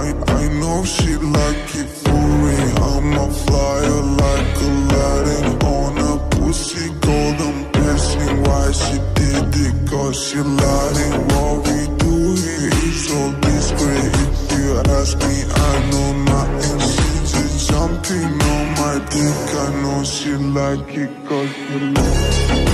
I know she like it for me. I'm a flyer like Aladdin on a pussy golden blessing. Why she did it? Cause she lied. What we do here is so discreet. If you ask me, I know nothing. She's just jumping on my dick. I know she like it cause she like it.